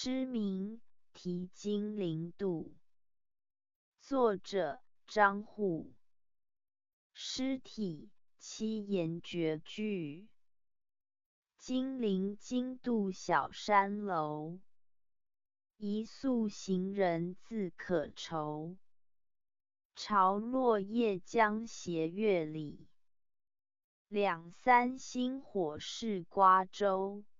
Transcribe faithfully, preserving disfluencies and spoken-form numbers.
诗名题金陵渡，作者张祜。诗体七言绝句。金陵津渡小山楼，一宿行人自可愁。潮落夜将斜月里，两三星火试瓜洲。